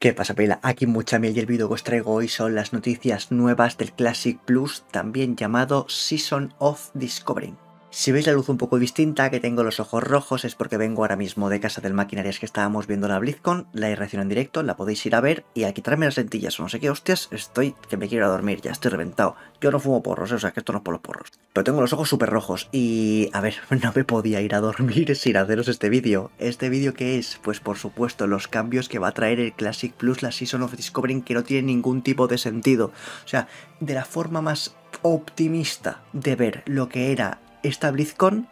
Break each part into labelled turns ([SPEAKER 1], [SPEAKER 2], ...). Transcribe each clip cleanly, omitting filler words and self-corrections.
[SPEAKER 1] ¿Qué pasa, Pela? Aquí Muchamiel y el vídeo que os traigo hoy son las noticias nuevas del Classic Plus, también llamado Season of Discovering. Si veis la luz un poco distinta, que tengo los ojos rojos, es porque vengo ahora mismo de casa del Maquinarias que estábamos viendo la BlizzCon, la reacción en directo, la podéis ir a ver, y al quitarme las lentillas o no sé qué hostias, que me quiero ir a dormir, ya estoy reventado. Yo no fumo porros, o sea que esto no es por los porros. Pero tengo los ojos súper rojos y, a ver, no me podía ir a dormir sin haceros este vídeo. ¿Este vídeo qué es? Pues por supuesto los cambios que va a traer el Classic Plus, la Season of Discovering, que no tiene ningún tipo de sentido. O sea, de la forma más optimista de ver lo que era esta BlizzCon,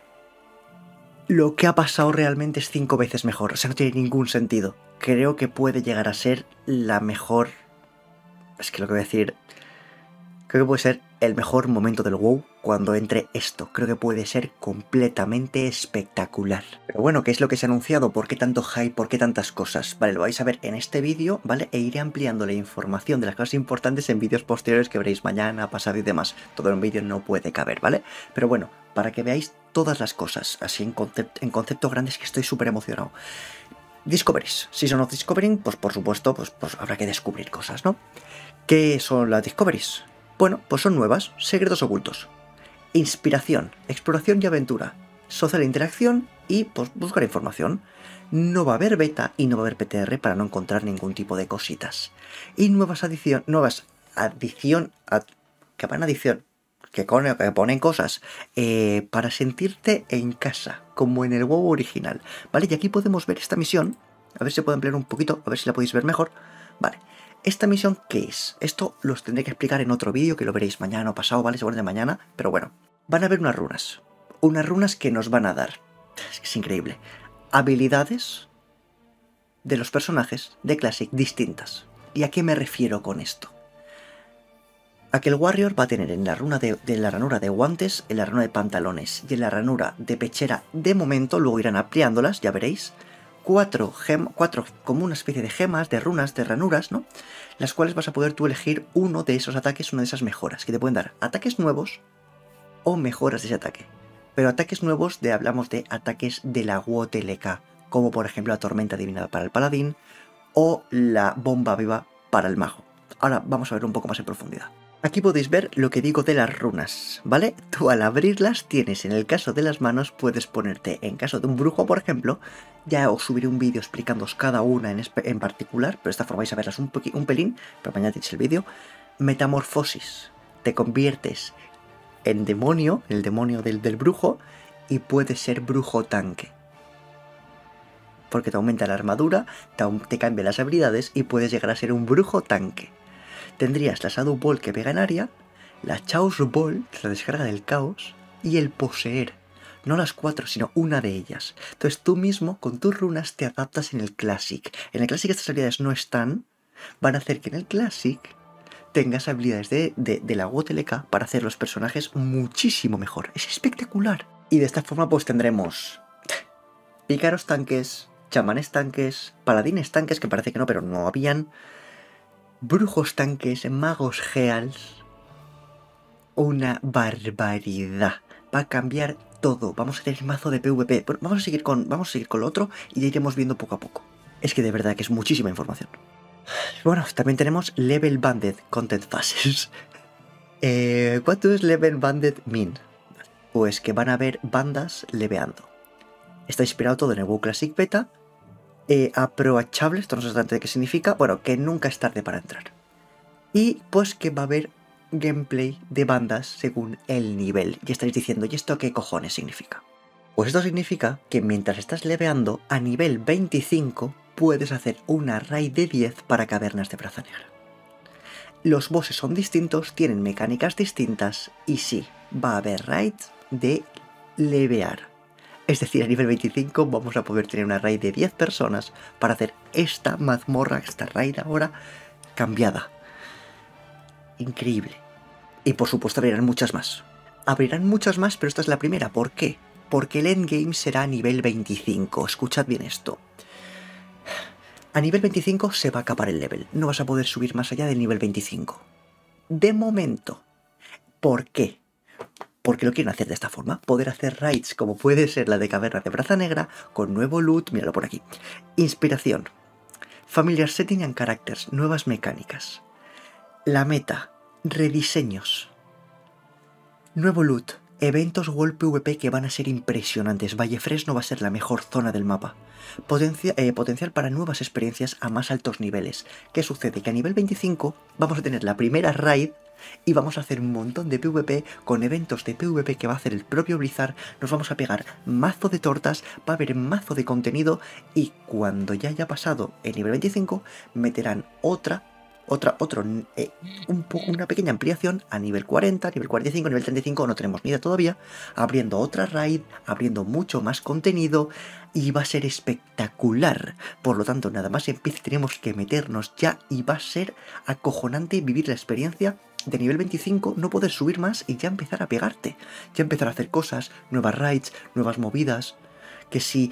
[SPEAKER 1] lo que ha pasado realmente es 5 veces mejor. O sea, no tiene ningún sentido. Creo que puede llegar a ser la mejor... Es que lo que voy a decir... Creo que puede ser el mejor momento del WoW cuando entre esto. Creo que puede ser completamente espectacular. Pero bueno, ¿qué es lo que se ha anunciado? ¿Por qué tanto hype? ¿Por qué tantas cosas? Vale, lo vais a ver en este vídeo, ¿vale? E iré ampliando la información de las cosas importantes en vídeos posteriores que veréis mañana, pasado y demás. Todo en un vídeo no puede caber, ¿vale? Pero bueno, para que veáis todas las cosas, así en concepto grandes, que estoy súper emocionado. Discoveries. Season of Discovering, pues por supuesto, pues habrá que descubrir cosas, ¿no? ¿Qué son las Discoveries? Bueno, pues son nuevas, secretos ocultos, inspiración, exploración y aventura, social interacción y pues buscar información. No va a haber beta y no va a haber PTR para no encontrar ningún tipo de cositas. Y que ponen cosas para sentirte en casa, como en el WoW original. Vale, y aquí podemos ver esta misión, a ver si puedo ampliar un poquito, a ver si la podéis ver mejor. Vale. ¿Esta misión qué es? Esto los tendré que explicar en otro vídeo, que lo veréis mañana o pasado, ¿vale? Seguro de mañana, pero bueno. Van a haber unas runas que nos van a dar, es que es increíble, habilidades de los personajes de Classic distintas. ¿Y a qué me refiero con esto? A que el Warrior va a tener en la runa de la ranura de guantes, en la ranura de pantalones y en la ranura de pechera de momento, luego irán ampliándolas, ya veréis, cuatro como una especie de gemas, de runas, de ranuras, ¿no? Las cuales vas a poder tú elegir uno de esos ataques, una de esas mejoras, que te pueden dar ataques nuevos o mejoras de ese ataque. Pero ataques nuevos, hablamos de ataques de la WOTLK, como por ejemplo la tormenta divina para el paladín o la bomba viva para el mago. Ahora vamos a ver un poco más en profundidad. Aquí podéis ver lo que digo de las runas, ¿vale? Tú al abrirlas tienes, en el caso de las manos, puedes ponerte, en caso de un brujo, por ejemplo, ya os subiré un vídeo explicándoos cada una en particular, pero de esta forma vais a verlas un pelín, pero mañana tenéis el vídeo. Metamorfosis, te conviertes en demonio, el demonio del brujo, y puedes ser brujo tanque. Porque te aumenta la armadura, te cambia las habilidades y puedes llegar a ser un brujo tanque. Tendrías la Shadow Ball que pega en área, la Chaos Ball, que es la descarga del caos, y el poseer. No las 4, sino una de ellas. Entonces tú mismo, con tus runas, te adaptas en el Classic. En el Classic estas habilidades no están, van a hacer que en el Classic tengas habilidades de la WOTLK para hacer los personajes muchísimo mejor. Es espectacular. Y de esta forma pues tendremos pícaros tanques, chamanes tanques, paladines tanques, que parece que no, pero no habían, brujos tanques, magos geals. Una barbaridad. Va a cambiar todo. Vamos a tener mazo de PvP. Pero vamos a seguir con lo otro y ya iremos viendo poco a poco. Es que de verdad que es muchísima información. Bueno, también tenemos Level Banded Content Phases. What does Level Banded mean? Pues que van a haber bandas leveando. Está inspirado todo en el WoW Classic Beta. Approachable, esto no sé exactamente qué significa. Bueno, que nunca es tarde para entrar. Y pues que va a haber gameplay de bandas según el nivel. Y estaréis diciendo, ¿y esto qué cojones significa? Pues esto significa que mientras estás leveando, a nivel 25 puedes hacer una raid de 10 para cavernas de Praza Negra. Los bosses son distintos, tienen mecánicas distintas y sí, va a haber raids de levear. Es decir, a nivel 25 vamos a poder tener una raid de 10 personas para hacer esta mazmorra, esta raid ahora cambiada. Increíble. Y por supuesto abrirán muchas más. Abrirán muchas más, pero esta es la primera. ¿Por qué? Porque el endgame será a nivel 25. Escuchad bien esto. A nivel 25 se va a capar el level. No vas a poder subir más allá del nivel 25. De momento. ¿Por qué? Porque lo quieren hacer de esta forma. Poder hacer raids como puede ser la de Caverna de Praza Negra, con nuevo loot. Míralo por aquí. Inspiración. Familiar Setting and Characters, nuevas mecánicas. La meta, rediseños. Nuevo loot, eventos World PvP que van a ser impresionantes. Valle Fresno va a ser la mejor zona del mapa. Potencial para nuevas experiencias a más altos niveles. ¿Qué sucede? Que a nivel 25 vamos a tener la primera raid y vamos a hacer un montón de PvP con eventos de PvP que va a hacer el propio Blizzard. Nos vamos a pegar mazo de tortas, va a haber mazo de contenido y cuando ya haya pasado el nivel 25 meterán una pequeña ampliación a nivel 40, nivel 45, nivel 35, no tenemos ni idea todavía, abriendo otra raid, abriendo mucho más contenido y va a ser espectacular. Por lo tanto, nada más empiece tenemos que meternos ya y va a ser acojonante vivir la experiencia de nivel 25, no poder subir más y ya empezar a pegarte, ya empezar a hacer cosas, nuevas raids, nuevas movidas, que si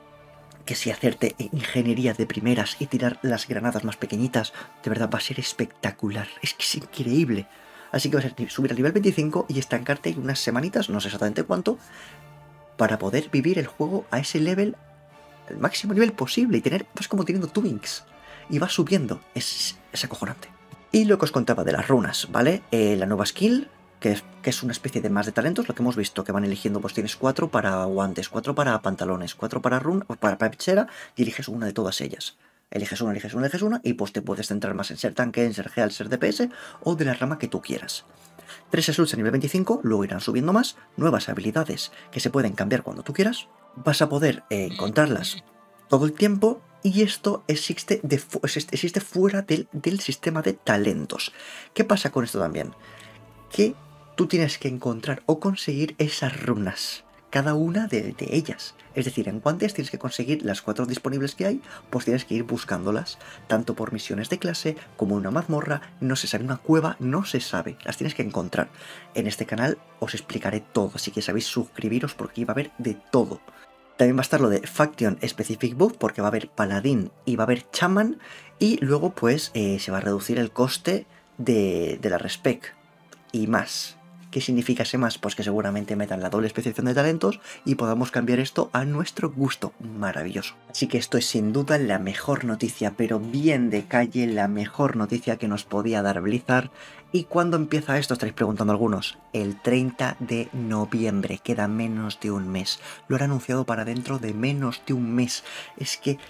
[SPEAKER 1] hacerte ingeniería de primeras y tirar las granadas más pequeñitas, de verdad va a ser espectacular, es que es increíble. Así que va a ser subir al nivel 25 y estancarte en unas semanitas, no sé exactamente cuánto, para poder vivir el juego a ese level, el máximo nivel posible y tener, pues como teniendo Twinks. Y va subiendo, es acojonante. Y lo que os contaba de las runas, ¿vale? La nueva skill, que es una especie de más de talentos, lo que hemos visto, que van eligiendo, pues tienes 4 para guantes, 4 para pantalones, 4 para para pechera, y eliges una de todas ellas. Eliges una, y pues te puedes centrar más en ser tanque, en ser heal, ser DPS, o de la rama que tú quieras. 3 slots a nivel 25, luego irán subiendo más, nuevas habilidades que se pueden cambiar cuando tú quieras, vas a poder encontrarlas todo el tiempo, y esto existe fuera del sistema de talentos. ¿Qué pasa con esto también? Que tú tienes que encontrar o conseguir esas runas, cada una de ellas. Es decir, en guantes tienes que conseguir las 4 disponibles que hay, pues tienes que ir buscándolas, tanto por misiones de clase como en una mazmorra, no se sabe, una cueva, no se sabe, las tienes que encontrar. En este canal os explicaré todo, así que sabéis suscribiros porque va a haber de todo. También va a estar lo de Faction Specific Buff, porque va a haber Paladín y va a haber Chaman, y luego pues se va a reducir el coste de la Respec y más. ¿Qué significa ese más? Pues que seguramente metan la doble especialización de talentos y podamos cambiar esto a nuestro gusto. Maravilloso. Así que esto es sin duda la mejor noticia, pero bien de calle, la mejor noticia que nos podía dar Blizzard. ¿Y cuándo empieza esto? Estaréis preguntando algunos. El 30 de noviembre, queda menos de un mes. Lo han anunciado para dentro de menos de un mes. Es que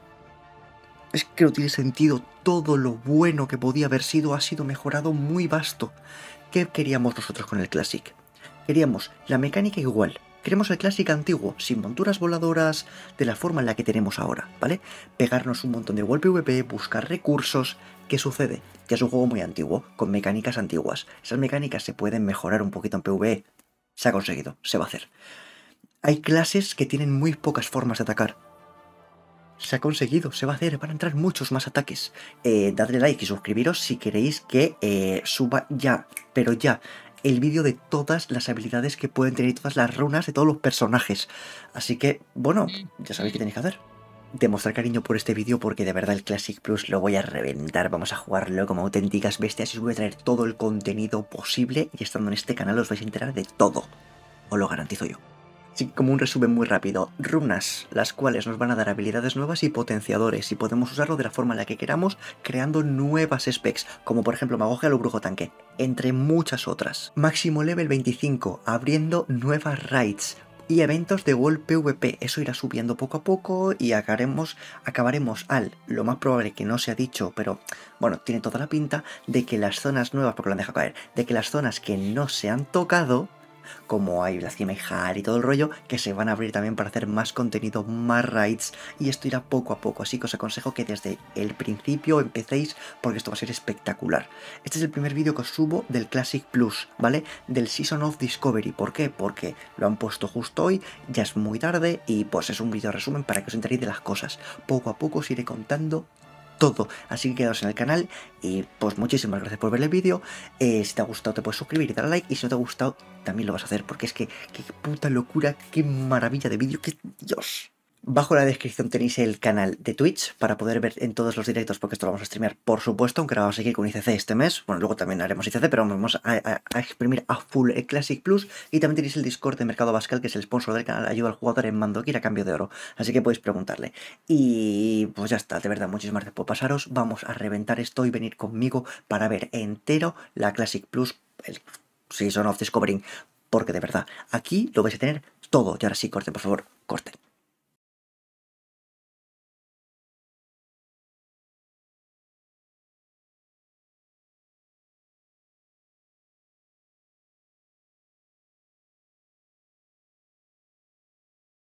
[SPEAKER 1] no tiene sentido. Todo lo bueno que podía haber sido ha sido mejorado muy vasto. ¿Qué queríamos nosotros con el Classic? Queríamos la mecánica igual. Queremos el Classic antiguo, sin monturas voladoras, de la forma en la que tenemos ahora, ¿vale? Pegarnos un montón de World PvP, buscar recursos. ¿Qué sucede? Que es un juego muy antiguo, con mecánicas antiguas. Esas mecánicas se pueden mejorar un poquito en PvE. Se ha conseguido, se va a hacer. Hay clases que tienen muy pocas formas de atacar. Se ha conseguido, se va a hacer, van a entrar muchos más ataques. Dadle like y suscribiros si queréis que suba ya, pero ya, el vídeo de todas las habilidades que pueden tener, todas las runas de todos los personajes. Así que, bueno, ya sabéis qué tenéis que hacer. Demostrar cariño por este vídeo porque de verdad el Classic Plus lo voy a reventar, vamos a jugarlo como auténticas bestias y os voy a traer todo el contenido posible y estando en este canal os vais a enterar de todo, os lo garantizo yo. Así que como un resumen muy rápido, runas, las cuales nos van a dar habilidades nuevas y potenciadores y podemos usarlo de la forma en la que queramos creando nuevas specs, como por ejemplo Magogia o Brujo Tanque, entre muchas otras. Máximo level 25, abriendo nuevas raids y eventos de World PvP, eso irá subiendo poco a poco y acabaremos lo más probable que no se ha dicho, pero bueno, tiene toda la pinta de que las zonas nuevas, porque lo han dejado caer, de que las zonas que no se han tocado, como hay la cima y todo el rollo, que se van a abrir también para hacer más contenido, más raids, y esto irá poco a poco, así que os aconsejo que desde el principio empecéis, porque esto va a ser espectacular. Este es el primer vídeo que os subo del Classic Plus, ¿vale? Del Season of Discovery. ¿Por qué? Porque lo han puesto justo hoy, ya es muy tarde, y pues es un vídeo resumen para que os enteréis de las cosas. Poco a poco os iré contando todo, así que quedaos en el canal y pues muchísimas gracias por ver el vídeo. Si te ha gustado te puedes suscribir y dar a like, y si no te ha gustado también lo vas a hacer, porque es que qué puta locura, qué maravilla de vídeo, que Dios. Bajo la descripción tenéis el canal de Twitch para poder ver en todos los directos, porque esto lo vamos a streamear, por supuesto, aunque ahora vamos a seguir con ICC este mes. Bueno, luego también haremos ICC, pero vamos a exprimir a full el Classic Plus. Y también tenéis el Discord de Mercado Bascal, que es el sponsor del canal, ayuda al jugador en Mandoki a cambio de oro. Así que podéis preguntarle. Y pues ya está, de verdad, muchísimas gracias por pasaros. Vamos a reventar esto y venir conmigo para ver entero la Classic Plus, el Season of Discovering. Porque de verdad, aquí lo vais a tener todo. Y ahora sí, corten, por favor, corten.